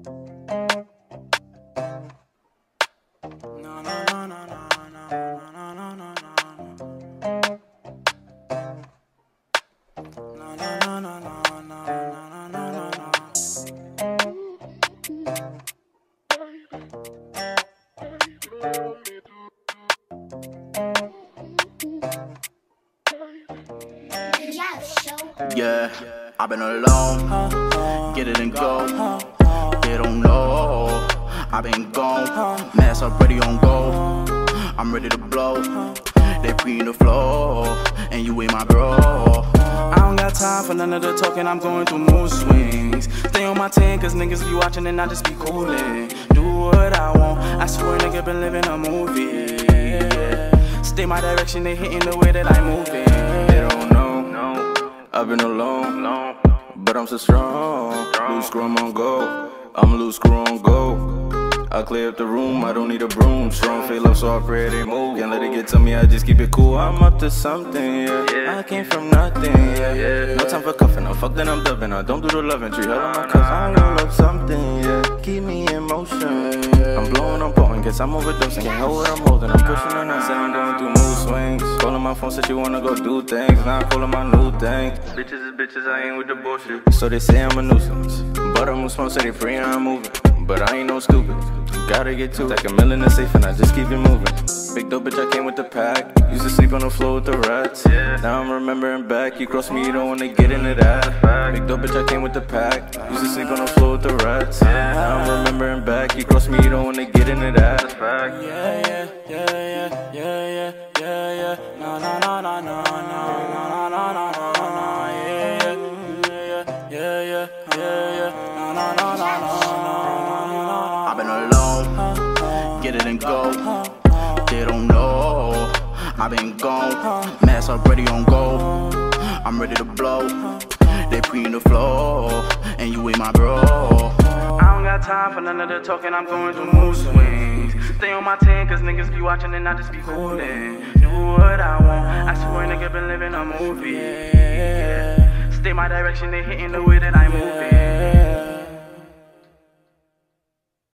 Yeah, I've been alone, get it and go. They don't know, I've been gone. Mass already on go, I'm ready to blow. They pre in the floor, and you ain't my bro. I don't got time for none of the talking, I'm going through mood swings. Stay on my 10, cause niggas be watching and I just be coolin'. Do what I want, I swear nigga been living a movie. Stay my direction, they hitting the way that I move it. They don't know, I've been alone, but I'm so strong. Loose screw, I'm on go, I'm a loose screw on go. I clear up the room, I don't need a broom. Strong feel up, so I pray they move. Can't let it get to me, I just keep it cool. I'm up to something, yeah. I came from nothing, yeah. No time for cuffing, no fuck then I'm dubbing. I don't do the loving tree, hell on my cuz I roll up something, yeah. Keep me in motion. I'm blowing, I'm potent, guess I'm overdosing. Can't hold what I'm holding, I'm pushing on that, I'm going through mood swings. Calling my phone, said she wanna go do things. Now I'm calling my new thing. Bitches is bitches, I ain't with the bullshit. So they say I'm a nuisance, but I'm smoke, so they free and I'm moving. But I ain't no stupid, gotta get to it. Like a mill in the safe and I just keep it moving. Big dope bitch, I came with the pack. Used to sleep on the floor with the rats. Now I'm remembering back. You cross me, you don't wanna get into that. Big dope bitch, I came with the pack. Used to sleep on the floor with the rats. Now I'm remembering back. You cross me, you don't wanna get into that. Yeah. No. I've been alone, get it and go. They don't know, I've been gone. Mass already on go, I'm ready to blow. They pre in the floor, and you ain't my bro. I don't got time for none of the talking, I'm going through mood swings. Stay on my 10, cause niggas be watching and I just be coolin'. Do what I want, I swear nigga been living a movie. Stay my direction, they hitting the way that I move it.